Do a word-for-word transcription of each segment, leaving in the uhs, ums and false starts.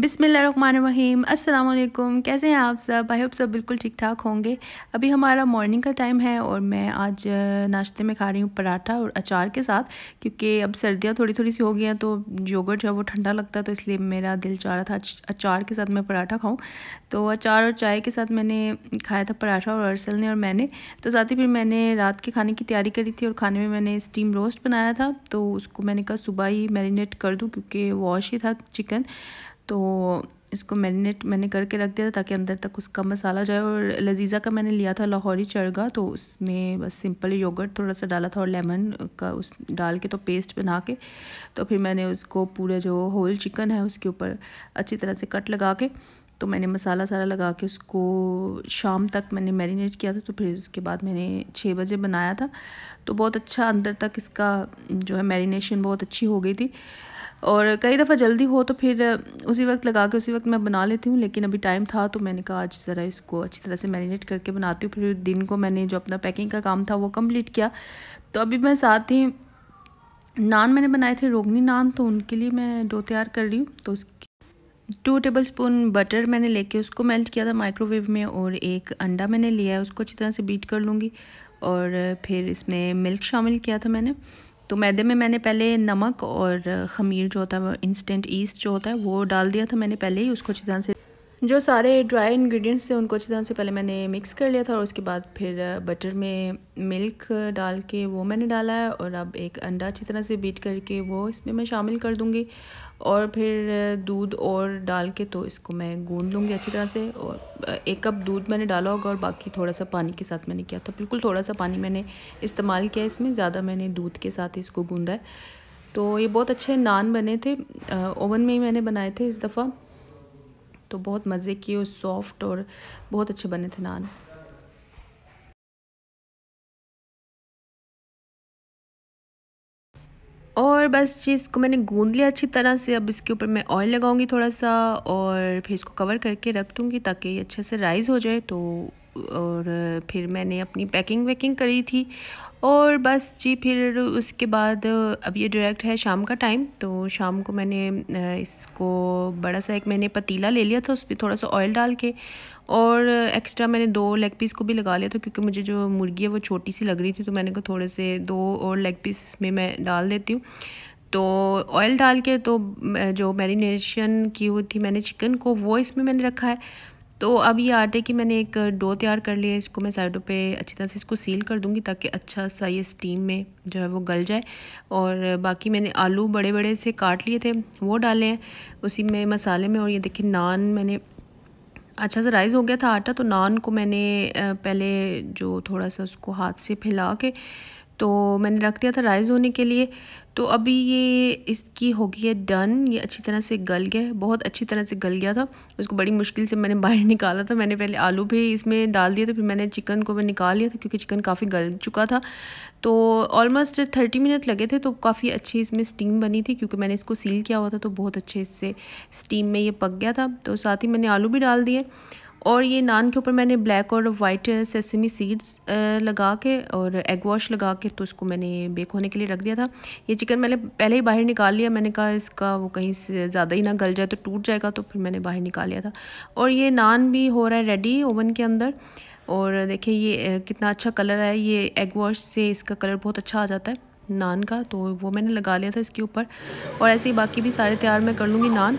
बिस्मिल्लाहिर्रहमानिर्रहीम। अस्सलाम वालेकुम। कैसे हैं आप सब? आई होप सब बिल्कुल ठीक ठाक होंगे। अभी हमारा मॉर्निंग का टाइम है और मैं आज नाश्ते में खा रही हूँ पराठा और अचार के साथ, क्योंकि अब सर्दियाँ थोड़ी थोड़ी सी हो गई हैं तो योगर्ट जो है वो ठंडा लगता है, तो इसलिए मेरा दिल चाह रहा था अचार के साथ मैं पराठा खाऊँ। तो अचार और चाय के साथ मैंने खाया था पराठा, और अरसल ने और मैंने। तो साथ ही फिर मैंने रात के खाने की तैयारी करी थी और खाने में मैंने स्टीम रोस्ट बनाया था, तो उसको मैंने कहा सुबह ही मैरिनेट कर दूँ क्योंकि वॉश ही था चिकन। तो इसको मैरिनेट मैंने करके रख दिया था ताकि अंदर तक उसका मसाला जाए। और लजीज़ा का मैंने लिया था लाहौरी चरगा, तो उसमें बस सिंपल योगर्ट थोड़ा सा डाला था और लेमन का उस डाल के तो पेस्ट बना के, तो फिर मैंने उसको पूरे जो होल चिकन है उसके ऊपर अच्छी तरह से कट लगा के, तो मैंने मसाला सारा लगा के उसको शाम तक मैंने मैरिनेट किया था। तो फिर उसके बाद मैंने छः बजे बनाया था, तो बहुत अच्छा अंदर तक इसका जो है मैरिनेशन बहुत अच्छी हो गई थी। और कई दफ़ा जल्दी हो तो फिर उसी वक्त लगा के उसी वक्त मैं बना लेती हूँ, लेकिन अभी टाइम था तो मैंने कहा आज ज़रा इसको अच्छी तरह से मैरिनेट करके बनाती हूँ। फिर दिन को मैंने जो अपना पैकिंग का काम था वो कंप्लीट किया। तो अभी मैं साथ ही नान मैंने बनाए थे, रोगनी नान, तो उनके लिए मैं डो तैयार कर रही हूँ। तो उसकी टू टेबल स्पून बटर मैंने लेके उसको मेल्ट किया था माइक्रोवेव में, और एक अंडा मैंने लिया है, उसको अच्छी तरह से बीट कर लूँगी। और फिर इसमें मिल्क शामिल किया था मैंने। तो मैदे में मैंने पहले नमक और ख़मीर जो होता है वो इंस्टेंट ईस्ट जो होता है वो डाल दिया था मैंने पहले ही। उसको अच्छी तरह से जो सारे ड्राई इंग्रेडिएंट्स थे उनको अच्छी तरह से पहले मैंने मिक्स कर लिया था, और उसके बाद फिर बटर में मिल्क डाल के वो मैंने डाला है। और अब एक अंडा अच्छी तरह से बीट करके वो इसमें मैं शामिल कर दूँगी, और फिर दूध और डाल के तो इसको मैं गूंद लूँगी अच्छी तरह से। और एक कप दूध मैंने डाला होगा और बाकी थोड़ा सा पानी के साथ मैंने किया था, बिल्कुल थोड़ा सा पानी मैंने इस्तेमाल किया इसमें, ज़्यादा मैंने दूध के साथ इसको गूंदा है। तो ये बहुत अच्छे नान बने थे, ओवन में ही मैंने बनाए थे इस दफ़ा, तो बहुत मज़े किए और सॉफ्ट और बहुत अच्छे बने थे नान। और बस जी इसको मैंने गूंद लिया अच्छी तरह से। अब इसके ऊपर मैं ऑयल लगाऊंगी थोड़ा सा, और फिर इसको कवर करके रख दूंगी ताकि ये अच्छे से राइज़ हो जाए। तो और फिर मैंने अपनी पैकिंग वैकिंग करी थी, और बस जी फिर उसके बाद अब ये डायरेक्ट है शाम का टाइम। तो शाम को मैंने इसको बड़ा सा एक मैंने पतीला ले लिया था, उस पर थोड़ा सा ऑयल डाल के, और एक्स्ट्रा मैंने दो लेग पीस को भी लगा लिया था क्योंकि मुझे जो मुर्गी है वो छोटी सी लग रही थी, तो मैंने कहा थोड़े से दो और लेग पीस इसमें मैं डाल देती हूँ। तो ऑयल डाल के तो जो मैरिनेशन की हुई थी मैंने चिकन को वो इसमें मैंने रखा है। तो अब ये आटे की मैंने एक डो तैयार कर लिया है, इसको मैं साइडों पे अच्छी तरह से इसको सील कर दूंगी ताकि अच्छा सा ये स्टीम में जो है वो गल जाए। और बाकी मैंने आलू बड़े बड़े से काट लिए थे वो डाले हैं उसी में मसाले में। और ये देखिए नान मैंने अच्छा सा राइज़ हो गया था आटा, तो नान को मैंने पहले जो थोड़ा सा उसको हाथ से फैला के तो मैंने रख दिया था राइज़ होने के लिए। तो अभी ये इसकी हो गई है डन, ये अच्छी तरह से गल गया है, बहुत अच्छी तरह से गल गया था। उसको बड़ी मुश्किल से मैंने बाहर निकाला था, मैंने पहले आलू भी इसमें डाल दिए थे, फिर मैंने चिकन को मैं निकाल लिया था क्योंकि चिकन काफ़ी गल चुका था। तो ऑलमोस्ट थर्टी मिनट लगे थे, तो काफ़ी अच्छी इसमें स्टीम बनी थी क्योंकि मैंने इसको सील किया हुआ था, तो बहुत अच्छे इससे स्टीम में ये पक गया था। तो साथ ही मैंने आलू भी डाल दिए, और ये नान के ऊपर मैंने ब्लैक और वाइट सेसमी सीड्स लगा के और एग वॉश लगा के तो इसको मैंने बेक होने के लिए रख दिया था। ये चिकन मैंने पहले ही बाहर निकाल लिया, मैंने कहा इसका वो कहीं से ज़्यादा ही ना गल जाए तो टूट जाएगा, तो फिर मैंने बाहर निकाल लिया था। और ये नान भी हो रहा है रेडी ओवन के अंदर, और देखिए ये कितना अच्छा कलर है, ये एग वॉश से इसका कलर बहुत अच्छा आ जाता है नान का, तो वो मैंने लगा लिया था इसके ऊपर। और ऐसे ही बाकी भी सारे तैयार मैं कर लूँगी नान।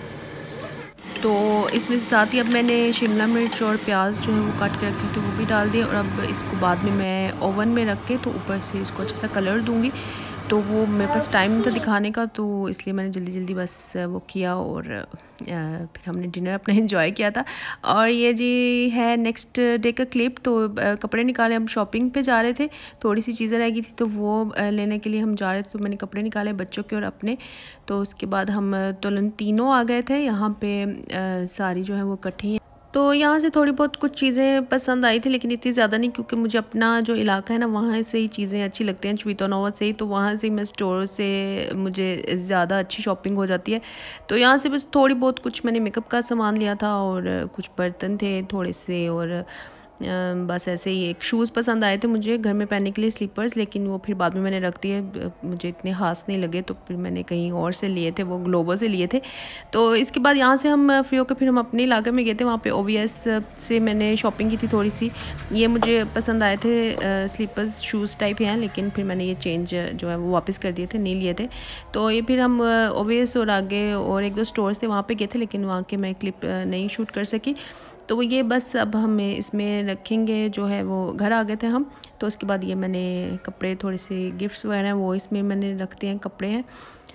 तो इसमें साथ ही अब मैंने शिमला मिर्च और प्याज जो है वो काट के रखे थे वो भी डाल दिए, और अब इसको बाद में मैं ओवन में रख के तो ऊपर से इसको अच्छा सा कलर दूंगी। तो वो मेरे पास टाइम नहीं था दिखाने का, तो इसलिए मैंने जल्दी जल्दी बस वो किया, और फिर हमने डिनर अपना एंजॉय किया था। और ये जी है नेक्स्ट डे का क्लिप। तो कपड़े निकाले, हम शॉपिंग पे जा रहे थे, थोड़ी सी चीज़ें रह गई थी तो वो लेने के लिए हम जा रहे थे, तो मैंने कपड़े निकाले बच्चों के और अपने। तो उसके बाद हम तुरंत तीनों आ गए थे यहाँ पे, सारी जो है वो इकट्ठी हैं। तो यहाँ से थोड़ी बहुत कुछ चीज़ें पसंद आई थी, लेकिन इतनी ज़्यादा नहीं क्योंकि मुझे अपना जो इलाका है ना वहाँ से ही चीज़ें अच्छी लगती हैं, चवीतोनवा से ही, तो वहाँ से मैं स्टोर से मुझे ज़्यादा अच्छी शॉपिंग हो जाती है। तो यहाँ से बस थोड़ी बहुत कुछ मैंने मेकअप का सामान लिया था, और कुछ बर्तन थे थोड़े से, और बस ऐसे ही एक शूज़ पसंद आए थे मुझे घर में पहनने के लिए, स्लीपर्स, लेकिन वो फिर बाद में मैंने रख दिए, मुझे इतने खास नहीं लगे, तो फिर मैंने कहीं और से लिए थे, वो ग्लोबो से लिए थे। तो इसके बाद यहाँ से हम फ्री होकर फिर हम अपने इलाके में गए थे, वहाँ पे ओवीएस से मैंने शॉपिंग की थी थोड़ी सी। ये मुझे पसंद आए थे, स्लीपर्स शूज़ टाइप हैं, लेकिन फिर मैंने ये चेंज जो है वो वापस कर दिए थे, नहीं लिए थे। तो ये फिर हम ओवीएस और आगे और एक दो स्टोर्स थे वहाँ पर गए थे, लेकिन वहाँ के मैं क्लिप नहीं शूट कर सकी। तो ये बस अब हम इसमें रखेंगे, जो है वो घर आ गए थे हम। तो उसके बाद ये मैंने कपड़े, थोड़े से गिफ्ट्स वगैरह हैं वो इसमें मैंने रखते हैं, कपड़े हैं।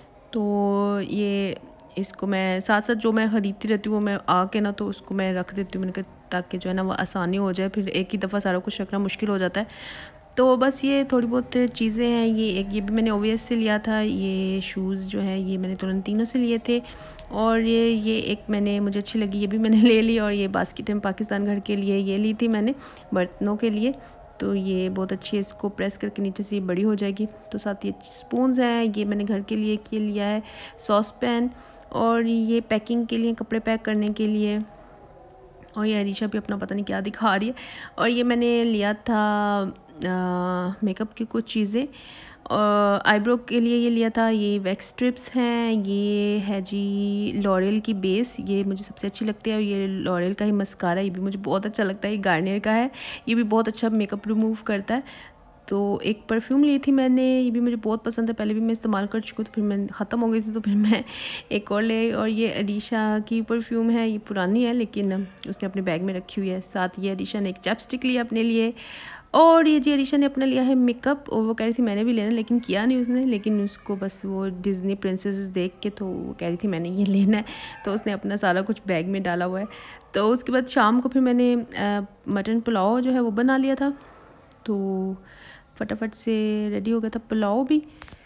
तो ये इसको मैं साथ साथ जो मैं ख़रीदती रहती हूँ वो मैं आके ना तो उसको मैं रख देती हूँ, मैंने कहा ताकि जो है ना वो आसानी हो जाए, फिर एक ही दफ़ा सारा कुछ रखना मुश्किल हो जाता है। तो बस ये थोड़ी बहुत चीज़ें हैं। ये एक ये भी मैंने ओवीएस से लिया था, ये शूज़ जो है ये मैंने तुरंत तीनों से लिए थे। और ये ये एक मैंने मुझे अच्छी लगी, ये भी मैंने ले ली। और ये बास्केट में पाकिस्तान घर के लिए ये ली थी मैंने, बर्तनों के लिए। तो ये बहुत अच्छी है, इसको प्रेस करके नीचे से ये बड़ी हो जाएगी। तो साथ ये स्पून्स हैं, ये मैंने घर के लिए ये लिया है, सॉस पैन, और ये पैकिंग के लिए, कपड़े पैक करने के लिए। और ये अरीशा भी अपना पता नहीं क्या दिखा रही है। और ये मैंने लिया था मेकअप की कुछ चीज़ें, और आईब्रो के लिए ये लिया था, ये वैक्स स्ट्रिप्स हैं, ये है जी लॉरियल की बेस, ये मुझे सबसे अच्छी लगती है। और ये लॉरियल का ही मस्कारा, ये भी मुझे बहुत अच्छा लगता है, ये गार्नियर का है, ये भी बहुत अच्छा मेकअप रिमूव करता है। तो एक परफ्यूम ली थी मैंने, ये भी मुझे बहुत पसंद है, पहले भी मैं इस्तेमाल कर चुकी हूँ, तो फिर मैं ख़त्म हो गई थी तो फिर मैं एक और ले। और ये अरीशा की परफ्यूम है, ये पुरानी है लेकिन उसने अपने बैग में रखी हुई है। साथ ये अरीशा ने एक चैपस्टिक लिया अपने लिए। और ये जी अरीशा ने अपना लिया है मेकअप, और वो कह रही थी मैंने भी लेना, लेकिन किया नहीं उसने, लेकिन उसको बस वो डिज़नी प्रिंसेसेस देख के तो वो कह रही थी मैंने ये लेना है, तो उसने अपना सारा कुछ बैग में डाला हुआ है। तो उसके बाद शाम को फिर मैंने मटन पुलाव जो है वो बना लिया था, तो फटाफट से रेडी हो गया था पुलाव भी।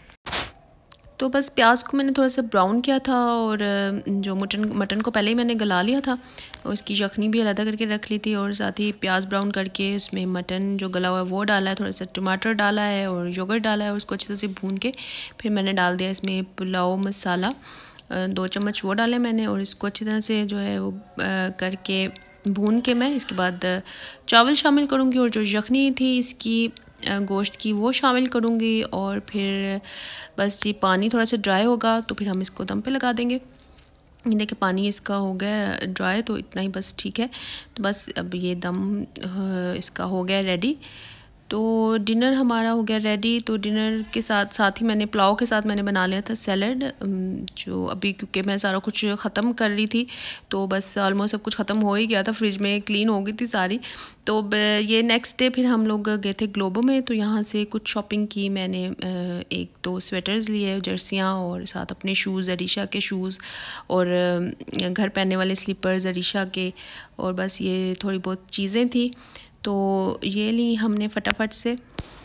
तो बस प्याज को मैंने थोड़ा सा ब्राउन किया था, और जो मटन मटन को पहले ही मैंने गला लिया था, और इसकी यखनी भी अलग करके रख ली थी। और साथ ही प्याज ब्राउन करके उसमें मटन जो गला हुआ है वो डाला है, थोड़ा सा टमाटर डाला है और योगर्ट डाला है, और उसको अच्छी तरह से भून के फिर मैंने डाल दिया इसमें पुलाव मसाला, दो चम्मच वो डाले मैंने। और इसको अच्छी तरह से जो है वो करके भून के मैं इसके बाद चावल शामिल करूँगी, और जो यखनी थी इसकी गोश्त की वो शामिल करूँगी। और फिर बस ये पानी थोड़ा सा ड्राई होगा तो फिर हम इसको दम पे लगा देंगे। ये देखिए पानी इसका हो गया ड्राई, तो इतना ही बस ठीक है। तो बस अब ये दम इसका हो गया रेडी। तो डिनर हमारा हो गया रेडी। तो डिनर के साथ साथ ही मैंने पुलाव के साथ मैंने बना लिया था सैलड, जो अभी क्योंकि मैं सारा कुछ ख़त्म कर रही थी तो बस ऑलमोस्ट सब कुछ ख़त्म हो ही गया था, फ्रिज में क्लीन हो गई थी सारी। तो ये नेक्स्ट डे फिर हम लोग गए थे ग्लोबो में, तो यहाँ से कुछ शॉपिंग की मैंने, एक दो स्वेटर्स लिए, जर्सियाँ, और साथ अपने शूज़, अरीशा के शूज़, और घर पहनने वाले स्लीपर्स अरीशा के, और बस ये थोड़ी बहुत चीज़ें थी तो ये ली हमने फटाफट से।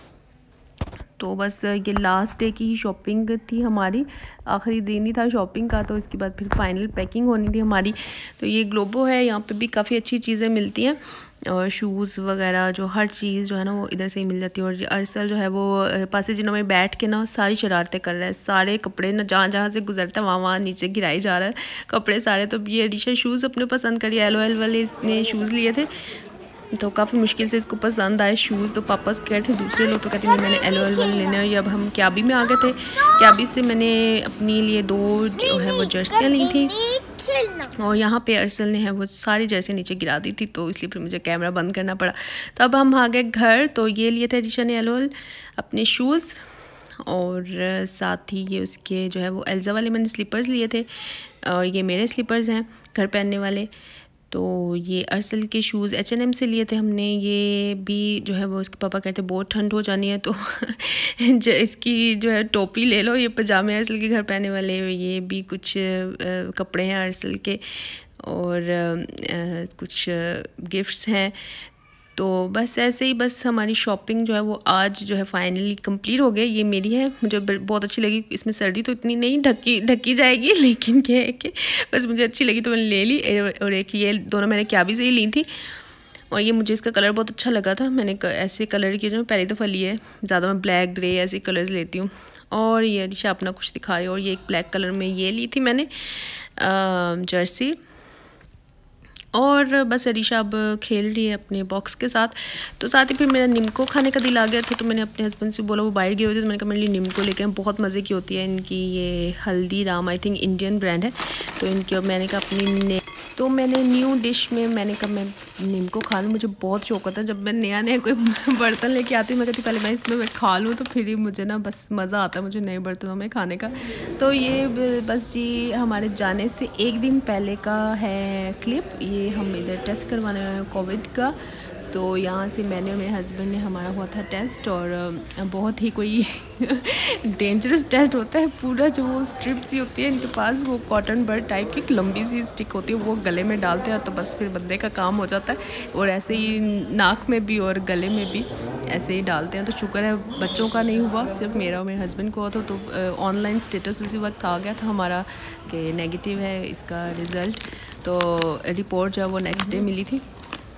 तो बस ये लास्ट डे की शॉपिंग थी हमारी, आखिरी दिन ही था शॉपिंग का। तो इसके बाद फिर फाइनल पैकिंग होनी थी हमारी। तो ये ग्लोबो है, यहाँ पे भी काफ़ी अच्छी चीज़ें मिलती हैं, और शूज़ वगैरह जो हर चीज़ जो है ना वो इधर से ही मिल जाती है। और अरसल जो है वो पासे जिनों में बैठ के ना सारी शरारतें कर रहा है, सारे कपड़े ना जहाँ जहाँ से गुजरता है वहाँ वहाँ नीचे गिराई जा रहा है कपड़े सारे। तो ये अरीशा शूज़ अपने पसंद करिए, एल ओ एल वाले इसने शूज़ लिए थे, तो काफ़ी मुश्किल से इसको पसंद आए शूज़। तो पापा उसको कहते थे, दूसरे लोग तो कहते हैं मैंने एल ओ एल वाले लेने। और ये अब हम क्याबी में आ गए थे। क्याबी से मैंने अपने लिए दो जो है वो जर्सियाँ ली थी, और यहाँ पे अरसल ने है वो सारी जर्सी नीचे गिरा दी थी, तो इसलिए फिर मुझे कैमरा बंद करना पड़ा। तो अब हम आ गए घर। तो ये लिए थे अरीशा ने एल ओ एल अपने शूज़, और साथ ही ये उसके जो है वो एल्जा वाले मैंने स्लीपर्स लिए थे, और ये मेरे स्लीपर्स हैं घर पहनने वाले। तो ये अरसल के शूज़ एच एन एम से लिए थे हमने। ये भी जो है वो उसके पापा कहते बहुत ठंड हो जानी है तो जो इसकी जो है टोपी ले लो। ये पजामे अरसल के घर पहनने वाले, ये भी कुछ आ, कपड़े हैं अरसल के, और आ, कुछ गिफ्ट्स हैं। तो बस ऐसे ही बस हमारी शॉपिंग जो है वो आज जो है फाइनली कंप्लीट हो गई। ये मेरी है, मुझे बहुत अच्छी लगी। इसमें सर्दी तो इतनी नहीं ढकी ढकी जाएगी, लेकिन क्या है कि बस मुझे अच्छी लगी तो मैंने ले ली। और एक ये दोनों मैंने क्याबी से ही ली थी, और ये मुझे इसका कलर बहुत अच्छा लगा था। मैंने ऐसे कलर की जो पहली दफ़ा ली है, ज़्यादा मैं ब्लैक ग्रे ऐसे कलर्स लेती हूँ। और ये अरीशा अपना कुछ दिखाई, और ये एक ब्लैक कलर में ये ली थी मैंने जर्सी। और बस अरीशा अब खेल रही है अपने बॉक्स के साथ। तो साथ ही फिर मेरा निम्को खाने का दिल आ गया था, तो मैंने अपने हस्बैंड से बोला, वो बाहर गए होते तो मैंने कहा मेरे लिए निम्को लेके आए। बहुत मज़े की होती है इनकी, ये Haldiram I think Indian brand है। तो इनकी और मैंने कहा अपनी तो मैंने न्यू डिश में मैंने कहा मैं निम्को खा लूँ। मुझे बहुत शौक होता है जब मैं नया नया कोई बर्तन लेके आती हूँ, मैं कहती पहले मैं इसमें मैं खा लूँ, तो फिर ही मुझे ना बस मज़ा आता है मुझे नए बर्तनों में खाने का। तो ये बस जी हमारे जाने से एक दिन पहले का है क्लिप। ये हम इधर टेस्ट करवाने आए हैं कोविड का। तो यहाँ से मैंने और मेरे हस्बैंड ने हमारा हुआ था टेस्ट, और बहुत ही कोई डेंजरस टेस्ट होता है। पूरा जो वो स्ट्रिप सी होती है इनके पास, वो कॉटन बर्ड टाइप की एक लंबी सी स्टिक होती है, वो गले में डालते हैं तो बस फिर बंदे का काम हो जाता है। और ऐसे ही नाक में भी और गले में भी ऐसे ही डालते हैं। तो शुक्र है बच्चों का नहीं हुआ, सिर्फ मेरा और मेरे हस्बैंड को हुआ था। तो ऑनलाइन स्टेटस उसी वक्त आ गया था हमारा कि नेगेटिव है इसका रिज़ल्ट। तो रिपोर्ट जो है वो नेक्स्ट डे मिली थी।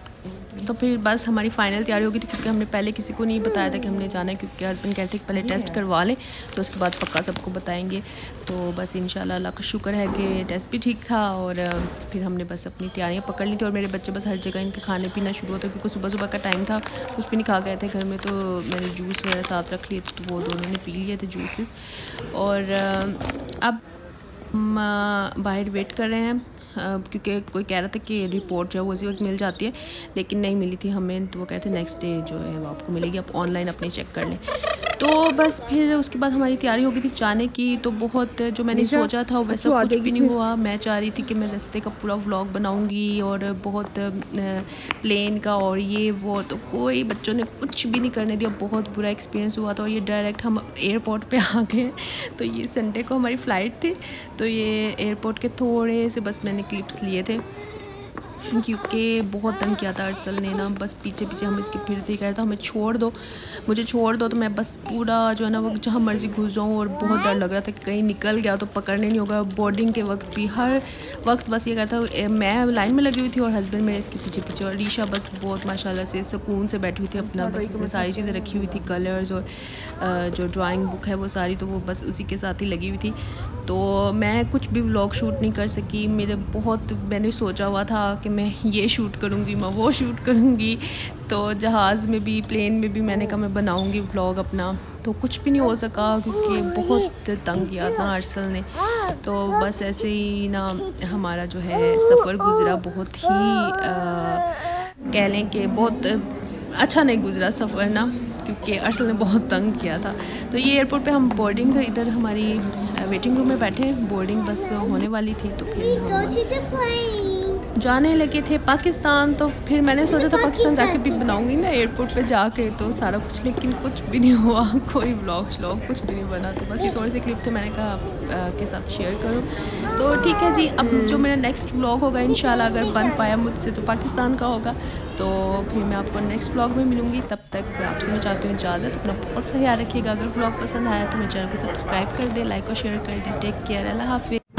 तो फिर बस हमारी फ़ाइनल तैयारी हो गई थी, क्योंकि हमने पहले किसी को नहीं बताया था कि हमने जाना है, क्योंकि हस्बैंड कहते हैं कि पहले टेस्ट करवा लें तो उसके बाद पक्का सबको बताएंगे। तो बस इंशाल्लाह अल्लाह का शुक्र है कि टेस्ट भी ठीक था, और फिर हमने बस अपनी तैयारियां पकड़ ली थी। और मेरे बच्चे बस हर जगह इनके खाने पीना शुरू होता, क्योंकि सुबह सुबह का टाइम था, कुछ भी नहीं खा गए थे घर में। तो मैंने जूस वगैरह साथ रख लिए थे, तो वो दोनों ने पी लिए थे जूसेस। और अब हम बाहर वेट कर रहे हैं, क्योंकि कोई कह रहा था कि रिपोर्ट जो है वो इसी वक्त मिल जाती है, लेकिन नहीं मिली थी हमें। तो वो कह रहे थे नेक्स्ट डे जो है वो आपको मिलेगी, आप ऑनलाइन अपनी चेक कर लें। तो बस फिर उसके बाद हमारी तैयारी हो गई थी जाने की। तो बहुत जो मैंने सोचा था वैसा कुछ भी नहीं हुआ। मैं चाह रही थी कि मैं रास्ते का पूरा व्लॉग बनाऊंगी और बहुत प्लेन का और ये वो, तो कोई बच्चों ने कुछ भी नहीं करने दिया। बहुत बुरा एक्सपीरियंस हुआ था। और ये डायरेक्ट हम एयरपोर्ट पे आ गए। तो ये संडे को हमारी फ़्लाइट थी, तो ये एयरपोर्ट के थोड़े से बस मैंने क्लिप्स लिए थे, क्योंकि बहुत तंग किया था अरसल ने ना, बस पीछे पीछे हम इसके फिरते ही कह रहा था हमें छोड़ दो, मुझे छोड़ दो। तो मैं बस पूरा जो है ना वो जहाँ मर्ज़ी घुस जाऊँ, और बहुत डर लग रहा था कि कहीं निकल गया तो पकड़ने नहीं होगा। बोर्डिंग के वक्त भी हर वक्त बस ये कहता, मैं लाइन में लगी हुई थी और हस्बैंड मेरे इसके पीछे पीछे। और रीशा बस बहुत माशाल्लाह से सुकून से बैठी हुई थी अपना, बस उसने सारी चीज़ें रखी हुई थी, कलर्स और जो ड्राइंग बुक है वो सारी, तो वो बस उसी के साथ ही लगी हुई थी। तो मैं कुछ भी व्लॉग शूट नहीं कर सकी। मेरे बहुत मैंने सोचा हुआ था कि मैं ये शूट करूँगी, मैं वो शूट करूँगी। तो जहाज़ में भी प्लेन में भी मैंने कहा मैं बनाऊँगी व्लॉग अपना, तो कुछ भी नहीं हो सका, क्योंकि बहुत तंग किया था अरसल ने। तो बस ऐसे ही ना हमारा जो है सफ़र गुज़रा, बहुत ही आ, कह लें कि बहुत अच्छा नहीं गुज़रा सफ़र ना, क्योंकि अरसल ने बहुत तंग किया था। तो ये एयरपोर्ट पे हम बोर्डिंग, इधर हमारी वेटिंग रूम में बैठे, बोर्डिंग बस होने वाली थी। तो फिर हम जाने लगे थे पाकिस्तान। तो फिर मैंने सोचा था पाकिस्तान जाके भी बनाऊंगी ना एयरपोर्ट पे जाके तो सारा कुछ, लेकिन कुछ भी नहीं हुआ, कोई व्लॉग श्लॉग कुछ भी नहीं बना। तो बस ये थोड़े से क्लिप थे, मैंने कहा आपके साथ शेयर करूं। तो ठीक है जी, अब जो मेरा नेक्स्ट व्लॉग होगा इंशाल्लाह अगर बन पाया मुझसे तो पाकिस्तान का होगा। तो फिर मैं आपको नेक्स्ट व्लॉग में मिलूँगी। तब तक आपसे मैं चाहती हूँ इजाज़त, अपना बहुत सा ख्याल रखिएगा। अगर व्लॉग पसंद आया तो मेरे चैनल को सब्सक्राइब कर दे, लाइक और शेयर कर दे। टेक केयर, अल्लाह हाफिज़।